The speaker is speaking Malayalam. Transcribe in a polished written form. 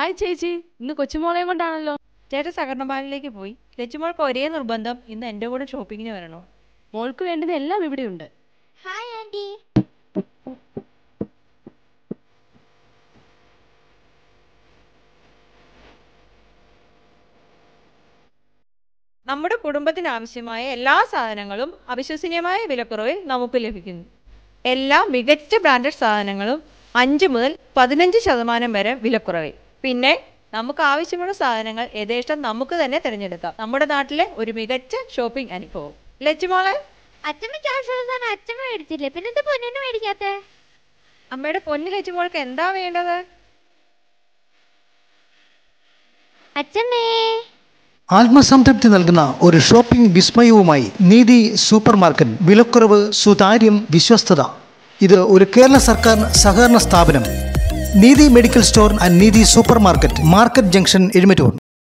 ഹായ് ചേച്ചി, ഇന്ന് കൊച്ചുമോളെയും കൊണ്ടാണല്ലോ. ചേട്ടൻ സഹകരണ ബാങ്കിലേക്ക് പോയി. ലച്ചുമോൾക്ക് ഒരേ നിർബന്ധം, ഇന്ന് എൻ്റെ കൂടെ ഷോപ്പിങ്ങിന് വരണോ. മോൾക്ക് വേണ്ടത് എല്ലാം ഇവിടെയുണ്ട്. Hi aunty. നമ്മുടെ കുടുംബത്തിന് ആവശ്യമായ എല്ലാ സാധനങ്ങളും അവിശ്വസനീയമായ വിലക്കുറവിൽ നമുക്ക് ലഭിക്കുന്നു. എല്ലാ മികച്ച ബ്രാൻഡഡ് സാധനങ്ങളും 5 മുതൽ 15% വരെ വിലക്കുറവിൽ. പിന്നെ നമുക്ക് ആവശ്യമുള്ള സാധനങ്ങൾ യഥേഷ്ടം നമുക്ക് തന്നെ തിരഞ്ഞെടുക്കാം. നമ്മുടെ നാട്ടിലെ ഒരു മികച്ച ഷോപ്പിംഗ് അനുഭവം. ലച്ചുമോളെ, അച്ഛമ്മയ്ക്ക് ആവശ്യമുള്ളതാണ് അച്ഛമ്മ മേടിച്ചില്ലേ, പിന്നെന്താ പൊന്നിന് മേടിക്കാത്തെ? അമ്മയുടെ പൊന്നു ലച്ചുമോൾക്ക് എന്താ വേണ്ടത്? അച്ഛമ്മേ. ആത്മസംതൃപ്തി നൽകുന്ന ഒരു ഷോപ്പിംഗ് വിസ്മയവുമായി നീതി സൂപ്പർ മാർക്കറ്റ്. വിലക്കുറവ്, സുതാര്യം, വിശ്വസ്തത. ഇത് ഒരു കേരള സർക്കാർ സഹകരണ സ്ഥാപനം. Neethi medical store and Neethi super market, market junction, Ezhumattoor.